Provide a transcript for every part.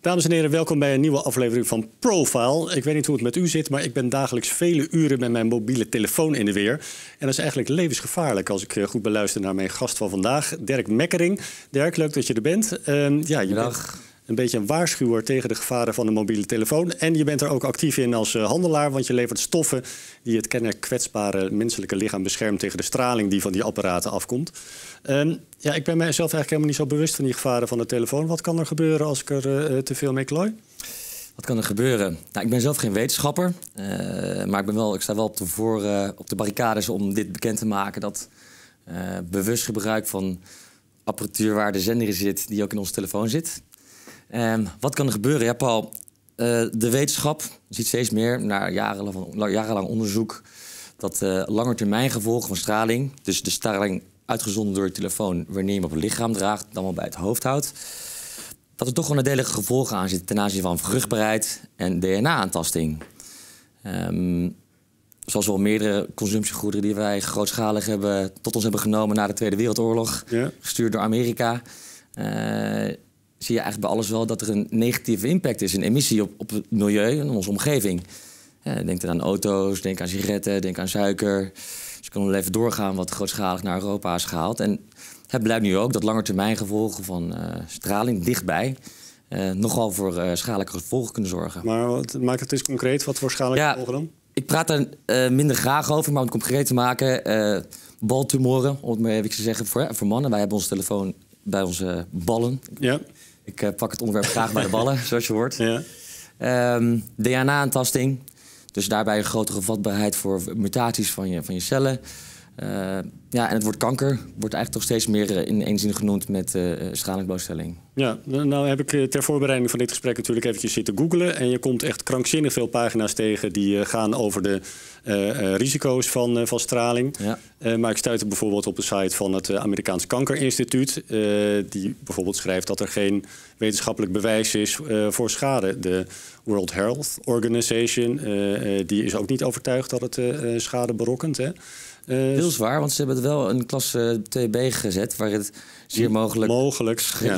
Dames en heren, welkom bij een nieuwe aflevering van Profile. Ik weet niet hoe het met u zit, maar ik ben dagelijks vele uren met mijn mobiele telefoon in de weer. En dat is eigenlijk levensgevaarlijk als ik goed beluister naar mijn gast van vandaag, Dirk Meckering. Dirk, leuk dat je er bent. Je bent een beetje een waarschuwer tegen de gevaren van de mobiele telefoon. En je bent er ook actief in als handelaar, want je levert stoffen die het kwetsbare menselijke lichaam beschermt tegen de straling die van die apparaten afkomt. Ik ben mijzelf eigenlijk helemaal niet zo bewust van die gevaren van de telefoon. Wat kan er gebeuren als ik er te veel mee klooi? Wat kan er gebeuren? Nou, ik ben zelf geen wetenschapper, maar ik sta wel op de barricades om dit bekend te maken dat bewust gebruik van apparatuur waar de zender in zit, die ook in onze telefoon zit. Wat kan er gebeuren? Ja, Paul, de wetenschap ziet steeds meer, naar jarenlang onderzoek, dat langetermijngevolgen van straling, dus de straling uitgezonden door je telefoon wanneer je hem op het lichaam draagt, dan wel bij het hoofd houdt, dat er toch gewoon nadelige gevolgen aan zitten ten aanzien van vruchtbaarheid en DNA-aantasting. Zoals wel meerdere consumptiegoederen die wij grootschalig tot ons hebben genomen na de Tweede Wereldoorlog, gestuurd door Amerika, zie je eigenlijk bij alles wel dat er een negatieve impact is, een emissie op het milieu en onze omgeving. Denk dan aan auto's, denk aan sigaretten, denk aan suiker. Dus ik kan wel even doorgaan wat grootschalig naar Europa is gehaald. En het blijkt nu ook dat langetermijngevolgen van straling dichtbij nogal voor schadelijke gevolgen kunnen zorgen. Maar maak het eens concreet, wat voor schadelijke gevolgen dan? Ik praat er minder graag over, maar om het concreet te maken, baltumoren, om het maar even te zeggen, voor mannen. Wij hebben onze telefoon bij onze ballen. Ja. Ik pak het onderwerp graag bij de ballen, zoals je hoort. Ja. DNA-aantasting. Dus daarbij een grotere vatbaarheid voor mutaties van je cellen. En het woord kanker wordt eigenlijk toch steeds meer in één zin genoemd met stralingsblootstelling. Ja, nou heb ik ter voorbereiding van dit gesprek natuurlijk eventjes zitten googlen. En je komt echt krankzinnig veel pagina's tegen die gaan over de risico's van straling. Ja. Maar ik stuitte bijvoorbeeld op de site van het Amerikaans Kankerinstituut. Die bijvoorbeeld schrijft dat er geen wetenschappelijk bewijs is voor schade. De World Health Organization die is ook niet overtuigd dat het schade berokkent. Hè? Heel zwaar, want ze hebben het wel een klasse 2B gezet, waar het zeer mogelijk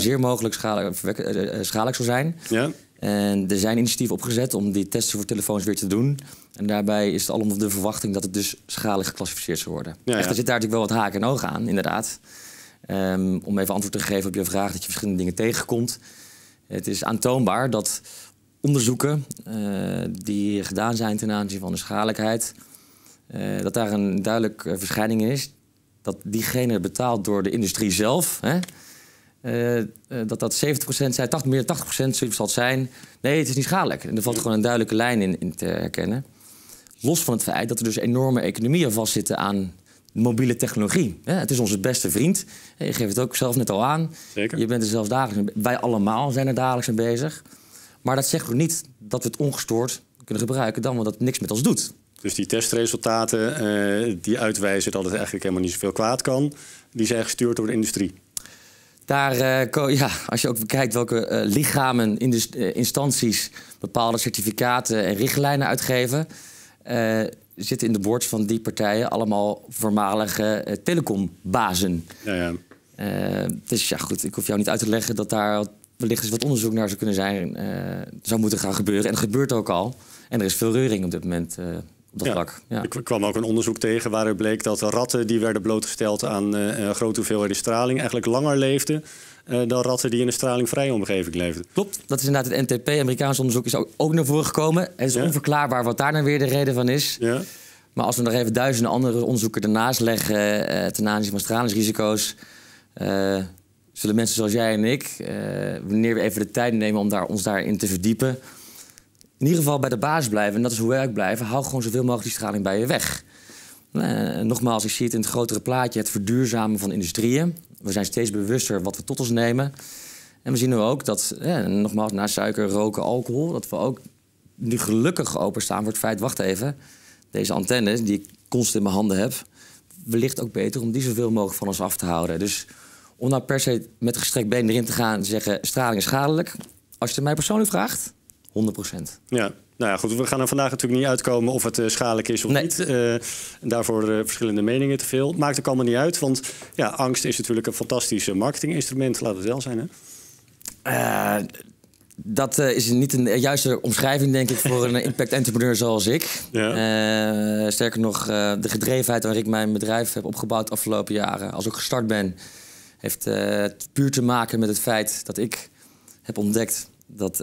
schadelijk zou zijn. Ja. En er zijn initiatieven opgezet om die testen voor telefoons weer te doen. En daarbij is het allemaal de verwachting dat het dus schadelijk geclassificeerd zou worden. Ja, Echter zit daar natuurlijk wel wat haken en ogen aan, inderdaad. Om even antwoord te geven op je vraag dat je verschillende dingen tegenkomt. Het is aantoonbaar dat onderzoeken die gedaan zijn ten aanzien van de schadelijkheid, dat daar een duidelijke verschijning is. Dat diegene betaald door de industrie zelf, dat 70% zijn, meer dan 80% zoiets zal het zijn. Nee, het is niet schadelijk. En er valt gewoon een duidelijke lijn in te herkennen. Los van het feit dat er dus enorme economieën vastzitten aan mobiele technologie. Het is onze beste vriend. Je geeft het ook zelf net al aan. Zeker. Je bent er zelfs dagelijks mee. Wij allemaal zijn er dagelijks mee bezig. Maar dat zegt ook niet dat we het ongestoord kunnen gebruiken, dan wel dat het niks met ons doet. Dus die testresultaten die uitwijzen dat het eigenlijk helemaal niet zoveel kwaad kan, die zijn gestuurd door de industrie. Daar, als je ook bekijkt welke lichamen, instanties bepaalde certificaten en richtlijnen uitgeven, zitten in de boards van die partijen allemaal voormalige telecombazen. Ja. Dus ja, goed, ik hoef jou niet uit te leggen dat daar wellicht eens wat onderzoek naar zou kunnen zijn, zou moeten gaan gebeuren. En dat gebeurt ook al. En er is veel reuring op dit moment op dat vlak. Ja. Ik kwam ook een onderzoek tegen waaruit bleek dat de ratten die werden blootgesteld aan grote hoeveelheden straling eigenlijk langer leefden dan ratten die in een stralingvrije omgeving leefden. Klopt, dat is inderdaad het NTP, Amerikaans onderzoek, is ook naar voren gekomen. Het is onverklaarbaar wat daar nou weer de reden van is. Ja. Maar als we nog even duizenden andere onderzoeken ernaast leggen ten aanzien van stralingsrisico's, zullen mensen zoals jij en ik, wanneer we even de tijd nemen om ons daarin te verdiepen, in ieder geval bij de basis blijven. En dat is hoe wij ook blijven. Hou gewoon zoveel mogelijk die straling bij je weg. Nogmaals, ik zie het in het grotere plaatje, het verduurzamen van industrieën. We zijn steeds bewuster wat we tot ons nemen. En we zien nu ook dat, nogmaals, na suiker, roken, alcohol, dat we ook nu gelukkig openstaan voor het feit, wacht even, deze antennes die ik constant in mijn handen heb, wellicht ook beter om die zoveel mogelijk van ons af te houden. Dus om nou per se met gestrekt been erin te gaan en zeggen straling is schadelijk, als je het mij persoonlijk vraagt, 100%. Ja, nou ja, goed. We gaan er vandaag natuurlijk niet uitkomen of het schadelijk is of niet. Daarvoor verschillende meningen te veel. Maakt ook allemaal niet uit, want ja, angst is natuurlijk een fantastisch marketinginstrument. Laat het wel zijn, hè? Dat is niet een juiste omschrijving, denk ik, voor een impact-entrepreneur zoals ik. Ja. Sterker nog, de gedrevenheid waarin ik mijn bedrijf heb opgebouwd de afgelopen jaren, als ik gestart ben, heeft puur te maken met het feit dat ik heb ontdekt dat,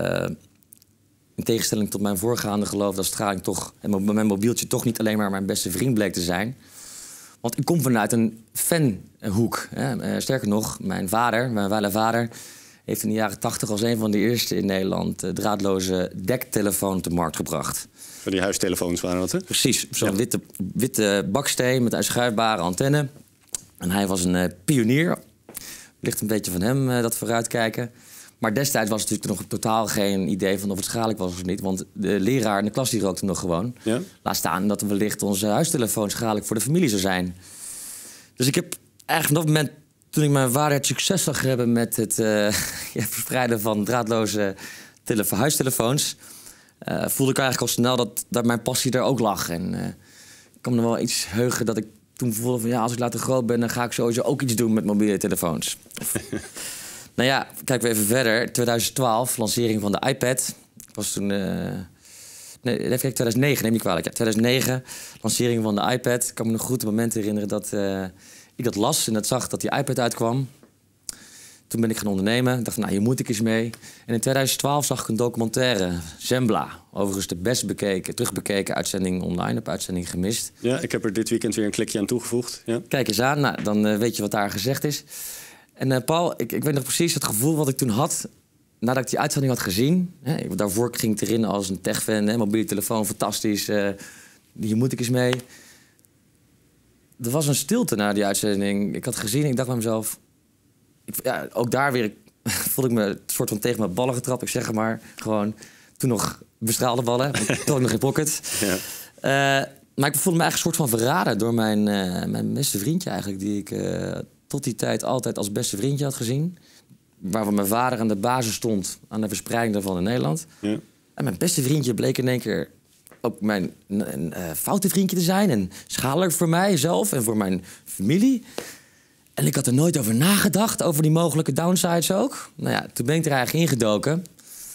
in tegenstelling tot mijn voorgaande geloof, dat straling toch, en mijn mobieltje toch niet alleen maar mijn beste vriend bleek te zijn. Want ik kom vanuit een fanhoek. Sterker nog, mijn vader heeft in de jaren 80 als een van de eerste in Nederland draadloze dektelefoon op de markt gebracht. Van die huistelefoons waren dat, hè? Precies, zo'n witte baksteen met een schuifbare antenne. En hij was een pionier. Ligt een beetje van hem, dat vooruitkijken. Maar destijds was het natuurlijk nog totaal geen idee van of het schadelijk was of niet. Want de leraar in de klas die rookte nog gewoon. Ja. Laat staan dat wellicht onze huistelefoon schadelijk voor de familie zou zijn. Dus ik heb eigenlijk op dat moment, toen ik mijn vader het succes zag hebben met het verspreiden van draadloze huistelefoons, voelde ik eigenlijk al snel dat mijn passie er ook lag. En ik kan me nog wel iets heugen dat ik toen voelde van als ik later groot ben, dan ga ik sowieso ook iets doen met mobiele telefoons. Nou ja, kijken we even verder. 2012, lancering van de iPad. Ik was toen... Nee, even kijken, 2009, neem niet kwalijk. Ja, 2009, lancering van de iPad. Ik kan me nog goed het moment herinneren dat ik dat las en dat zag dat die iPad uitkwam. Toen ben ik gaan ondernemen. Ik dacht, hier moet ik eens mee. En in 2012 zag ik een documentaire, Zembla. Overigens de best terugbekeken uitzending online. Heb uitzending gemist. Ja, ik heb er dit weekend weer een klikje aan toegevoegd. Ja. Kijk eens aan, dan weet je wat daar gezegd is. En Paul, ik weet nog precies het gevoel wat ik toen had nadat ik die uitzending had gezien. Daarvoor ging ik erin als een tech-fan, mobiele telefoon, fantastisch. Hier moet ik eens mee. Er was een stilte na die uitzending. Ik had gezien, ik dacht bij mezelf... ook daar weer voelde ik me een soort van tegen mijn ballen getrapt. Ik zeg maar gewoon, toen nog bestraalde ballen. Toen had ik nog geen pocket. Ja. Maar ik voelde me eigenlijk een soort van verraden door mijn beste vriendje eigenlijk, die ik tot die tijd altijd als beste vriendje had gezien. Waarvan mijn vader aan de basis stond aan de verspreiding daarvan in Nederland. Ja. En mijn beste vriendje bleek in één keer ook mijn foute vriendje te zijn. En schadelijk voor mijzelf en voor mijn familie. En ik had er nooit over nagedacht, over die mogelijke downsides ook. Nou ja, toen ben ik er eigenlijk ingedoken.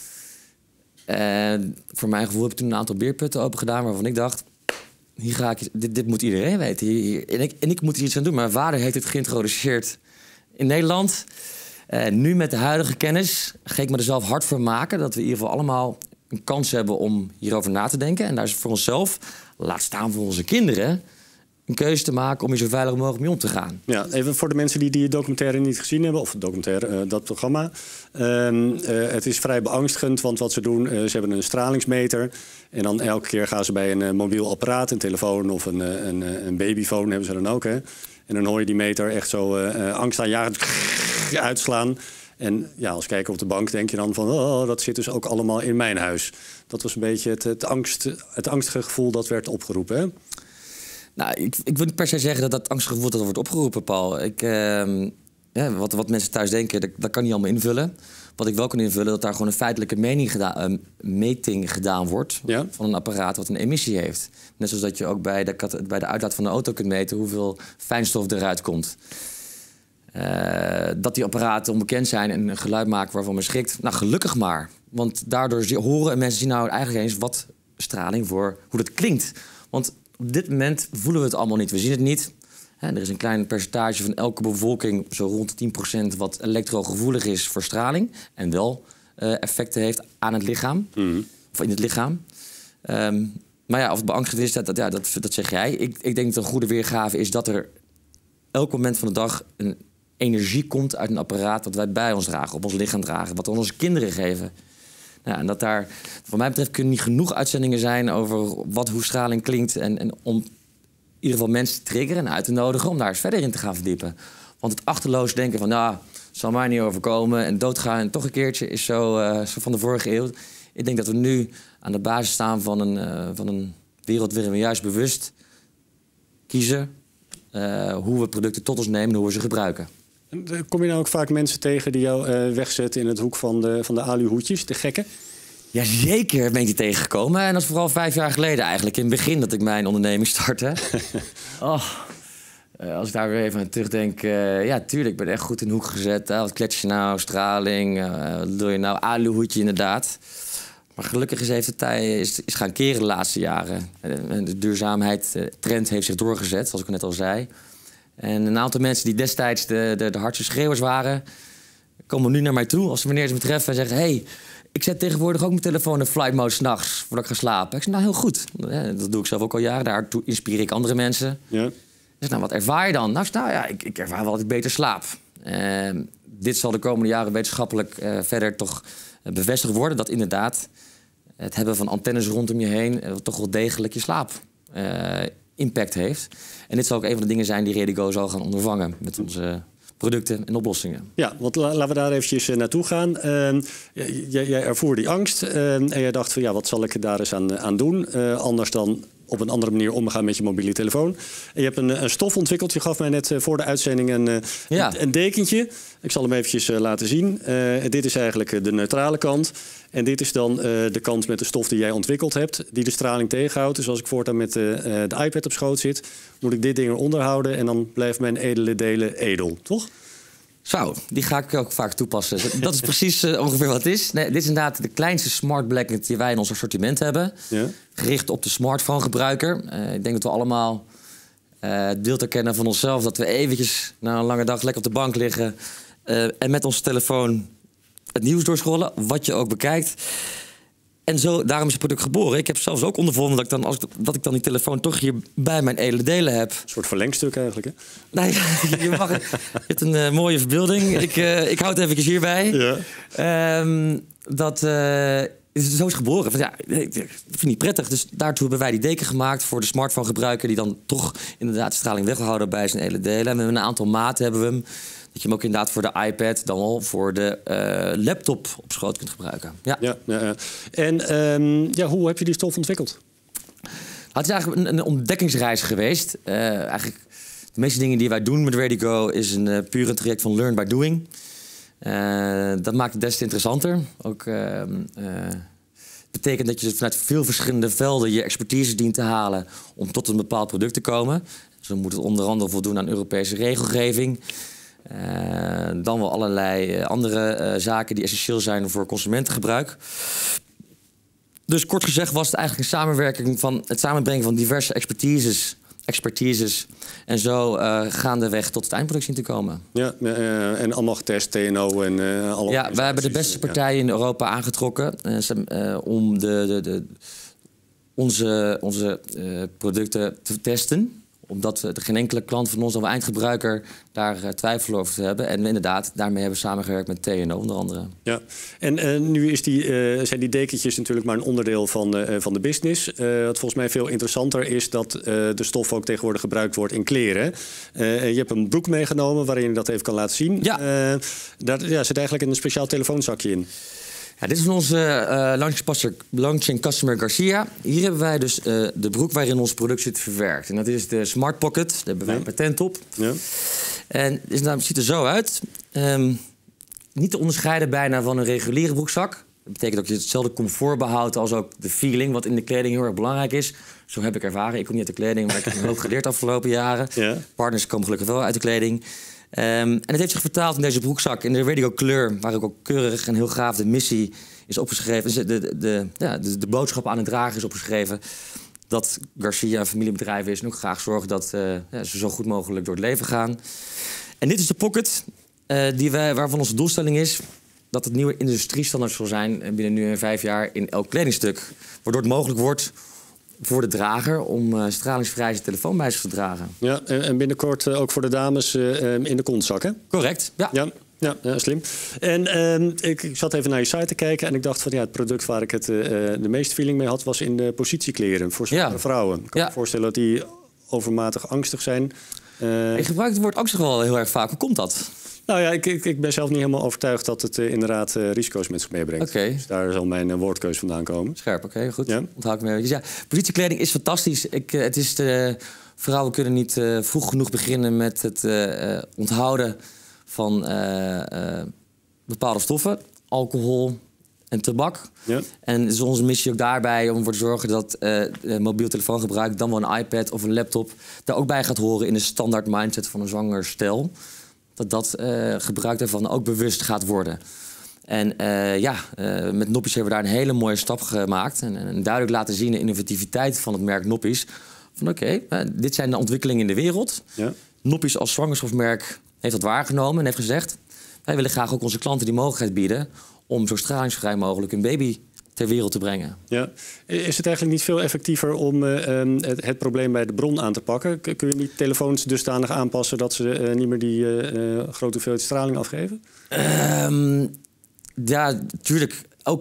Voor mijn gevoel heb ik toen een aantal beerputten open gedaan waarvan ik dacht, hier ga ik, dit moet iedereen weten. En ik moet er iets aan doen. Mijn vader heeft het geïntroduceerd in Nederland. Nu met de huidige kennis ga ik me er zelf hard voor maken dat we in ieder geval allemaal een kans hebben om hierover na te denken. En daar is voor onszelf, laat staan voor onze kinderen, een keuze te maken om hier zo veilig mogelijk mee om te gaan. Ja, even voor de mensen die die documentaire niet gezien hebben, of dat programma. Het is vrij beangstigend, want wat ze doen, ze hebben een stralingsmeter. En dan elke keer gaan ze bij een mobiel apparaat, een telefoon of een babyfoon hebben ze dan ook. Hè? En dan hoor je die meter echt zo angstaanjagend uitslaan. En ja, als kijker op de bank denk je dan van, dat zit dus ook allemaal in mijn huis. Dat was een beetje het angstige gevoel dat werd opgeroepen, hè? Nou, ik wil niet per se zeggen dat angstige gevoel dat wordt opgeroepen, Paul. Wat mensen thuis denken, dat kan niet allemaal invullen. Wat ik wel kan invullen, dat daar gewoon een feitelijke meting gedaan wordt, ja, van een apparaat wat een emissie heeft. Net zoals dat je ook bij de uitlaat van de auto kunt meten hoeveel fijnstof eruit komt. Dat die apparaten onbekend zijn en een geluid maken waarvan men schrikt. Nou, gelukkig maar. Want daardoor horen en mensen zien nou eigenlijk eens wat straling voor hoe dat klinkt. Want op dit moment voelen we het allemaal niet. We zien het niet. Er is een klein percentage van elke bevolking, zo rond de 10%, wat elektrogevoelig is voor straling. En wel effecten heeft aan het lichaam. Mm-hmm. Of in het lichaam. Maar ja, of het beangstigend is, dat zeg jij. Ik denk dat een goede weergave is dat er elk moment van de dag een energie komt uit een apparaat wat wij bij ons dragen, op ons lichaam dragen, wat we aan onze kinderen geven. Nou, en dat daar, wat mij betreft, kunnen niet genoeg uitzendingen zijn over hoe straling klinkt. En om in ieder geval mensen te triggeren en uit te nodigen om daar eens verder in te gaan verdiepen. Want het achterloos denken van, zal mij niet overkomen en doodgaan en toch een keertje is zo van de vorige eeuw. Ik denk dat we nu aan de basis staan van een wereld waarin we juist bewust kiezen hoe we producten tot ons nemen en hoe we ze gebruiken. Kom je nou ook vaak mensen tegen die jou wegzetten in het hoek van de aluhoedjes, de gekken? Jazeker ben ik die tegengekomen. En dat is vooral 5 jaar geleden eigenlijk. In het begin dat ik mijn onderneming startte. Als ik daar weer even aan terugdenk... ja, tuurlijk, ik ben echt goed in de hoek gezet. Wat klets je nou, straling, wat doe je nou, aluhoedje inderdaad. Maar gelukkig heeft het tij is gaan keren de laatste jaren. De duurzaamheid-trend heeft zich doorgezet, zoals ik net al zei. En een aantal mensen die destijds de hardste schreeuwers waren... komen nu naar mij toe als wanneer ze me treffen en zeggen... hey, ik zet tegenwoordig ook mijn telefoon in flight mode 's nachts voordat ik ga slapen. Ik zeg, nou heel goed. Dat doe ik zelf ook al jaren. Daartoe inspireer ik andere mensen. Ja. Dus nou, wat ervaar je dan? Nou ja, ik ervaar wel dat ik beter slaap. Dit zal de komende jaren wetenschappelijk verder toch bevestigd worden... dat inderdaad het hebben van antennes rondom je heen... toch wel degelijk je slaap impact heeft. En dit zal ook een van de dingen zijn die Redigo zal gaan ondervangen... met onze producten en oplossingen. Ja, want laten we daar eventjes naartoe gaan. Jij ervoer die angst en jij dacht van ja, wat zal ik daar eens aan doen? Anders dan op een andere manier omgaan met je mobiele telefoon. En je hebt een stof ontwikkeld. Je gaf mij net voor de uitzending een dekentje. Ik zal hem eventjes laten zien. Dit is eigenlijk de neutrale kant. En dit is dan de kant met de stof die jij ontwikkeld hebt... die de straling tegenhoudt. Dus als ik voortaan met de iPad op schoot zit... moet ik dit ding eronder houden... en dan blijft mijn edele delen edel, toch? Zo, die ga ik ook vaak toepassen. Dat is precies ongeveer wat het is. Nee, dit is inderdaad de kleinste smart blanket die wij in ons assortiment hebben. Ja. Gericht op de smartphone-gebruiker. Ik denk dat we allemaal het beeld herkennen van onszelf... dat we eventjes na een lange dag lekker op de bank liggen... en met onze telefoon het nieuws doorschrollen, wat je ook bekijkt. En zo, daarom is het product geboren. Ik heb zelfs ook ondervonden dat ik dan die telefoon toch hier bij mijn edele delen heb. Een soort verlengstuk eigenlijk, hè? Nee, je hebt een mooie verbeelding. Ik hou het even hierbij. Ja. Zo is geboren. Ja, ik vind het niet prettig. Dus daartoe hebben wij die deken gemaakt voor de smartphone-gebruiker... die dan toch inderdaad de straling weghouden bij zijn edele delen. En met een aantal maten hebben we hem... dat je hem ook inderdaad voor de iPad, dan wel voor de laptop op schoot kunt gebruiken. Ja. En hoe heb je die stof ontwikkeld? Het is eigenlijk een ontdekkingsreis geweest. Eigenlijk de meeste dingen die wij doen met Redigo is een puur traject van learn by doing. Dat maakt het des te interessanter. Ook betekent dat je vanuit veel verschillende velden je expertise dient te halen om tot een bepaald product te komen. Zo moet het onder andere voldoen aan Europese regelgeving. Dan wel allerlei andere zaken die essentieel zijn voor consumentengebruik. Dus kort gezegd was het eigenlijk een samenwerking van het samenbrengen van diverse expertises en zo gaandeweg tot het eindproduct zien te komen. Ja, en allemaal getest, TNO en alle... Ja, wij hebben de beste partijen in Europa aangetrokken om onze producten te testen. Omdat er geen enkele klant van ons of eindgebruiker daar twijfel over te hebben. En inderdaad, daarmee hebben we samengewerkt met TNO onder andere. Ja, en nu zijn die dekentjes natuurlijk maar een onderdeel van de business. Wat volgens mij veel interessanter is dat de stof ook tegenwoordig gebruikt wordt in kleren. Je hebt een broek meegenomen waarin je dat even kan laten zien. Ja. Daar zit eigenlijk een speciaal telefoonzakje in. Ja, dit is onze launching customer Garcia. Hier hebben wij dus de broek waarin ons product zit verwerkt. En dat is de Smart Pocket. Daar hebben wij een patent op. Ja. En het ziet er zo uit. Niet te onderscheiden bijna van een reguliere broekzak. Dat betekent dat je hetzelfde comfort behoudt als ook de feeling, wat in de kleding heel erg belangrijk is. Zo heb ik ervaren. Ik kom niet uit de kleding, maar ik heb een hoop geleerd de afgelopen jaren. Ja. Partners komen gelukkig wel uit de kleding. En het heeft zich vertaald in deze broekzak, in de Redigo kleur, waar ook keurig en heel gaaf de missie is opgeschreven. De boodschap aan het dragen is opgeschreven. Dat Garcia een familiebedrijf is en ook graag zorgen dat ze zo goed mogelijk door het leven gaan. En dit is de pocket waarvan onze doelstelling is dat het nieuwe industriestandaard zal zijn binnen nu en 5 jaar in elk kledingstuk. Waardoor het mogelijk wordt voor de drager om stralingsvrij zijn telefoon bij zich te dragen. Ja, en binnenkort ook voor de dames in de kontzak, hè? Correct, ja. Ja, slim. En ik zat even naar je site te kijken en ik dacht van ja, het product waar ik de meeste feeling mee had was in de positiekleren voor zwangere vrouwen. Ik kan me voorstellen dat die overmatig angstig zijn. Ik gebruik het woord angstig wel heel erg vaak. Hoe komt dat? Nou ja, ik ben zelf niet helemaal overtuigd dat het inderdaad risico's met zich meebrengt. Okay. Dus daar zal mijn woordkeus vandaan komen. Scherp, oké, goed. Ja. Onthoud ik me eventjes. Ja, positiekleding is fantastisch. Vrouwen kunnen niet vroeg genoeg beginnen met het onthouden van bepaalde stoffen. Alcohol, en tabak. Ja. En het is onze missie ook daarbij om ervoor te zorgen dat mobiel telefoongebruik, dan wel een iPad of een laptop, daar ook bij gaat horen in de standaard mindset van een zwanger stel. Dat gebruik daarvan ook bewust gaat worden. En met Noppies hebben we daar een hele mooie stap gemaakt. En duidelijk laten zien de innovativiteit van het merk Noppies. Van oké, dit zijn de ontwikkelingen in de wereld. Ja. Noppies als zwangerschapsmerk heeft dat waargenomen en heeft gezegd: wij willen graag ook onze klanten die mogelijkheid bieden om zo stralingsvrij mogelijk een baby ter wereld te brengen. Ja. Is het eigenlijk niet veel effectiever om het probleem bij de bron aan te pakken? Kun je niet telefoons dusdanig aanpassen dat ze niet meer die grote hoeveelheid straling afgeven? Ja, natuurlijk.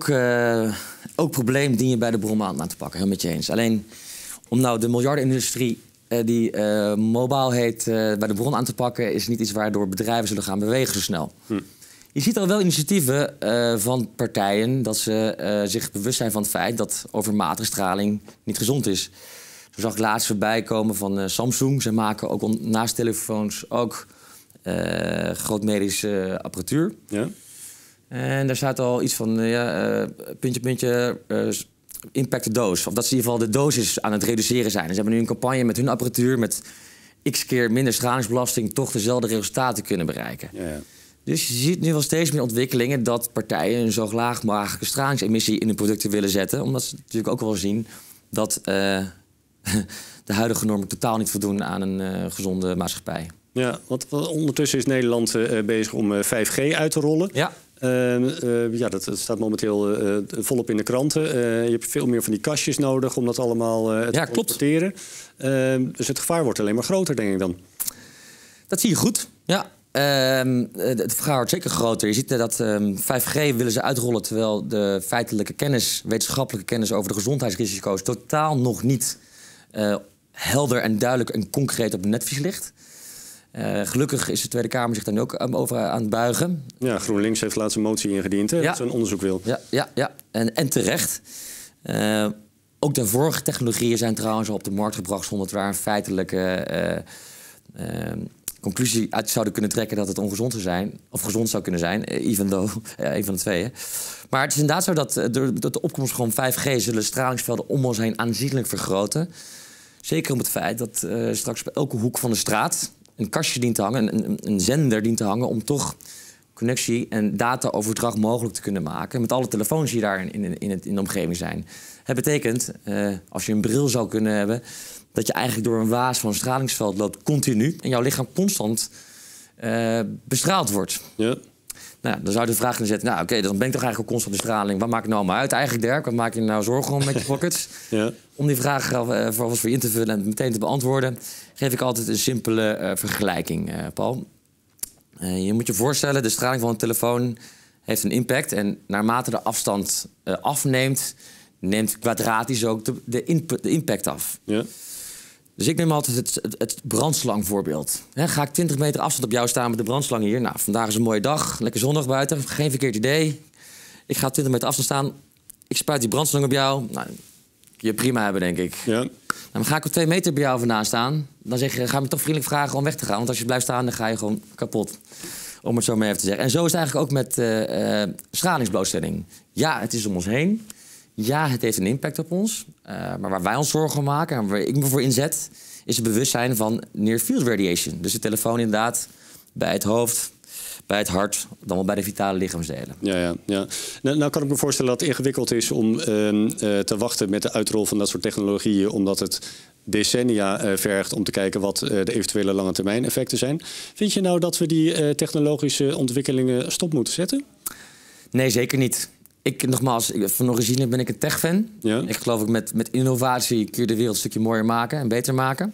Ook probleem dien je bij de bron aan te pakken. Heel met je eens. Alleen om nou de miljardenindustrie die mobiel heet bij de bron aan te pakken, is niet iets waardoor bedrijven zullen gaan bewegen zo snel. Je ziet al wel initiatieven van partijen dat ze zich bewust zijn van het feit dat overmatige straling niet gezond is. Zo zag ik laatst voorbij komen van Samsung. Ze maken ook naast telefoons ook grootmedische apparatuur. Ja. En daar staat al iets van puntje, impact de doos. Of dat ze in ieder geval de dosis aan het reduceren zijn. En ze hebben nu een campagne met hun apparatuur met x keer minder stralingsbelasting toch dezelfde resultaten kunnen bereiken. Ja. Dus je ziet nu wel steeds meer ontwikkelingen dat partijen een zo laag mogelijke stralingsemissie in hun producten willen zetten. Omdat ze natuurlijk ook wel zien dat de huidige normen totaal niet voldoen aan een gezonde maatschappij. Ja, want ondertussen is Nederland bezig om 5G uit te rollen. Ja. Dat staat momenteel volop in de kranten. Je hebt veel meer van die kastjes nodig om dat allemaal te transporteren. Dus het gevaar wordt alleen maar groter, denk ik dan. Dat zie je goed, ja. Het gevaar wordt zeker groter. Je ziet dat 5G willen ze uitrollen, terwijl de feitelijke kennis, wetenschappelijke kennis over de gezondheidsrisico's totaal nog niet helder en duidelijk en concreet op het netvlies ligt. Gelukkig is de Tweede Kamer zich daar nu ook over aan het buigen. Ja, GroenLinks heeft laatst een motie ingediend, hè, dat ze een onderzoek wil. Ja. En terecht. Ook de vorige technologieën zijn trouwens al op de markt gebracht zonder dat we daar een feitelijke conclusie uit zouden kunnen trekken dat het ongezond zou zijn. Of gezond zou kunnen zijn, even though, een van de twee. Hè. Maar het is inderdaad zo dat de opkomst van 5G zullen stralingsvelden om ons heen aanzienlijk vergroten. Zeker om het feit dat straks bij elke hoek van de straat een kastje dient te hangen, een zender dient te hangen om toch connectie en dataoverdracht mogelijk te kunnen maken met alle telefoons die daar in de omgeving zijn. Het betekent, als je een bril zou kunnen hebben, dat je eigenlijk door een waas van stralingsveld loopt continu en jouw lichaam constant bestraald wordt. Ja. Nou, dan zou je de vraag kunnen zetten, dan ben ik toch eigenlijk al constant de straling. Wat maakt het nou maar uit eigenlijk, Dirk? Wat maak je nou zorgen om met je pockets? Ja. Om die vraag voor je in te vullen en meteen te beantwoorden, geef ik altijd een simpele vergelijking, Paul. Je moet je voorstellen, de straling van een telefoon heeft een impact. En naarmate de afstand afneemt, neemt kwadratisch ook de impact af. Ja. Dus ik neem altijd het brandslangvoorbeeld. Ga ik 20 meter afstand op jou staan met de brandslang hier? Nou, vandaag is een mooie dag, lekker zonnig buiten, geen verkeerd idee. Ik ga 20 meter afstand staan, ik spuit die brandslang op jou. Nou, je prima hebben, denk ik. Ja. Nou, dan ga ik op 2 meter bij jou vandaan staan. Dan zeg je, ga me toch vriendelijk vragen om weg te gaan. Want als je blijft staan, dan ga je gewoon kapot. Om het zo maar even te zeggen. En zo is het eigenlijk ook met stralingsblootstelling. Ja, het is om ons heen. Ja, het heeft een impact op ons. Maar waar wij ons zorgen om maken en waar ik me voor inzet, is het bewustzijn van near field radiation. Dus de telefoon inderdaad bij het hoofd, bij het hart, dan wel bij de vitale lichaamsdelen. Ja. Nou kan ik me voorstellen dat het ingewikkeld is om te wachten met de uitrol van dat soort technologieën, omdat het decennia vergt om te kijken wat de eventuele lange termijn effecten zijn. Vind je nou dat we die technologische ontwikkelingen stop moeten zetten? Nee, zeker niet. Van origine ben ik een tech-fan. Ja. Ik geloof ook met innovatie kun je de wereld een stukje mooier maken en beter maken.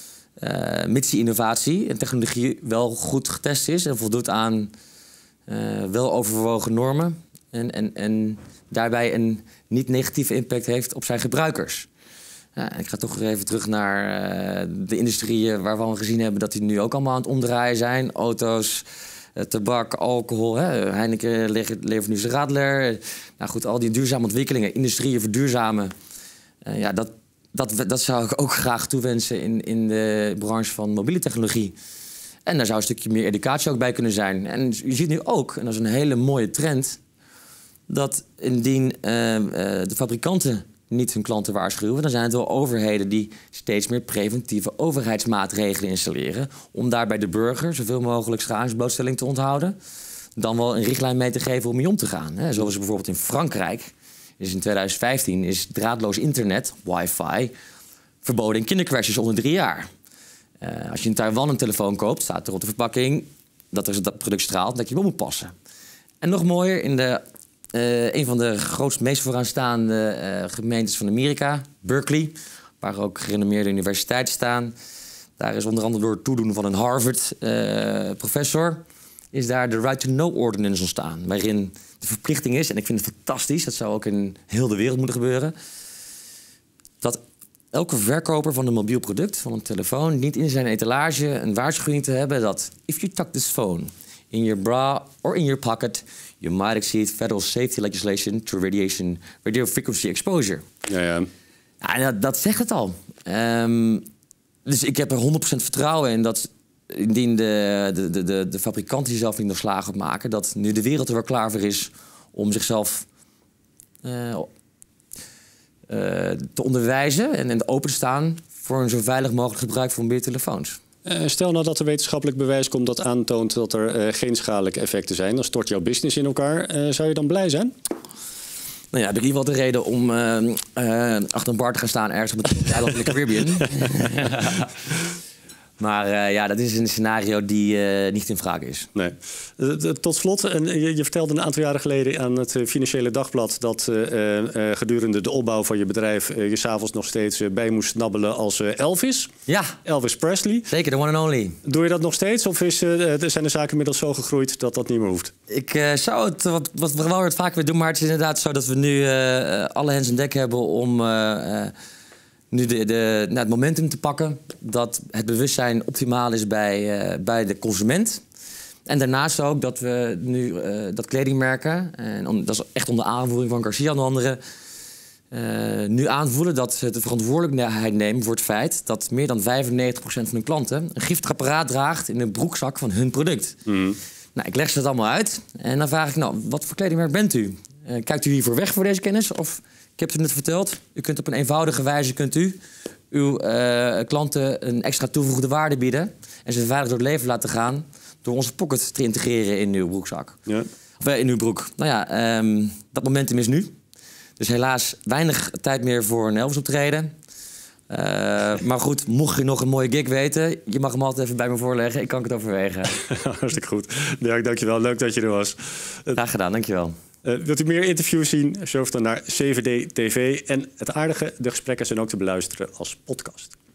Mits die innovatie en technologie wel goed getest is en voldoet aan wel overwogen normen. En daarbij een niet negatieve impact heeft op zijn gebruikers. Ik ga toch even terug naar de industrieën waarvan we gezien hebben dat die nu ook allemaal aan het omdraaien zijn. Auto's, tabak, alcohol, Heineken levert nu zijn Radler. Nou goed, al die duurzame ontwikkelingen, industrieën verduurzamen. Dat zou ik ook graag toewensen in de branche van mobiele technologie. En daar zou een stukje meer educatie ook bij kunnen zijn. En je ziet nu ook, en dat is een hele mooie trend, dat indien de fabrikanten niet hun klanten waarschuwen, dan zijn het wel overheden die steeds meer preventieve overheidsmaatregelen installeren om daarbij de burger zoveel mogelijk schadingsblootstelling te onthouden, dan wel een richtlijn mee te geven om mee om te gaan. Hè. Zoals bijvoorbeeld in Frankrijk is in 2015 is draadloos internet, wifi, verboden in kindercrashes onder 3 jaar. Als je in Taiwan een telefoon koopt, staat er op de verpakking dat er dat product straalt, dat je op moet passen. En nog mooier, in een van de grootste, meest vooraanstaande gemeentes van Amerika, Berkeley, waar ook gerenommeerde universiteiten staan. Daar is onder andere door het toedoen van een Harvard-professor, is daar de Right to Know Ordinance ontstaan. Waarin de verplichting is, en ik vind het fantastisch, dat zou ook in heel de wereld moeten gebeuren, dat elke verkoper van een mobiel product, van een telefoon, dient in zijn etalage een waarschuwing te hebben dat if you tuck this phone in your bra or in your pocket, you might exceed federal safety legislation to radio frequency exposure. Ja. Ja, dat zegt het al. Dus ik heb er 100% vertrouwen in dat indien de fabrikanten die zelf niet nog slagen op maken, dat nu de wereld er wel klaar voor is om zichzelf te onderwijzen en open te staan voor een zo veilig mogelijk gebruik van mobiele telefoons. Stel nou dat er wetenschappelijk bewijs komt dat aantoont dat er geen schadelijke effecten zijn, dan stort jouw business in elkaar. Zou je dan blij zijn? Nou ja, heb ik in ieder geval de reden om achter een bar te gaan staan ergens op het eiland in de Caribbean. Maar ja, dat is een scenario die niet in vraag is. Nee. Tot slot, je vertelde een aantal jaren geleden aan het Financiële Dagblad dat gedurende de opbouw van je bedrijf je 's avonds nog steeds bij moest snabbelen als Elvis. Ja. Elvis Presley. Zeker, the one and only. Doe je dat nog steeds of zijn de zaken inmiddels zo gegroeid dat dat niet meer hoeft? Ik zou het wat vaker weer doen, maar het is inderdaad zo dat we nu alle hens aan dek hebben om nu het momentum te pakken, dat het bewustzijn optimaal is bij de consument. En daarnaast ook dat we nu dat kledingmerken, en dat is echt onder aanvoering van Garcia en anderen, nu aanvoelen dat ze de verantwoordelijkheid nemen voor het feit dat meer dan 95% van hun klanten een giftig apparaat draagt in de broekzak van hun product. Mm. Nou, ik leg ze dat allemaal uit en dan vraag ik, nou, wat voor kledingmerk bent u? Kijkt u hiervoor weg voor deze kennis? Of, ik heb het net verteld, u kunt op een eenvoudige wijze uw klanten een extra toegevoegde waarde bieden en ze veilig door het leven laten gaan door onze pocket te integreren in uw broekzak. Ja. Of in uw broek. Nou ja, dat momentum is nu. Dus helaas weinig tijd meer voor een Elvis optreden. Maar goed, mocht je nog een mooie gig weten, je mag hem altijd even bij me voorleggen. Ik kan het overwegen. Hartstikke goed. Dirk, dankjewel. Leuk dat je er was. Graag gedaan, dankjewel. Wilt u meer interviews zien? Surf dan naar CVD TV. En het aardige, de gesprekken zijn ook te beluisteren als podcast.